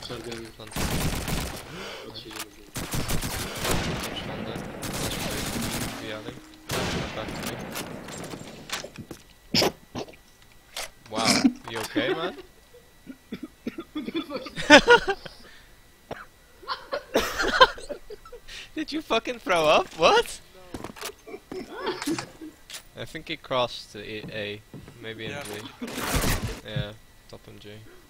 Shotgun. Wow, you okay, man? Did you fucking throw up? What? I think he crossed to A, maybe in Yeah. B. Yeah, top and G.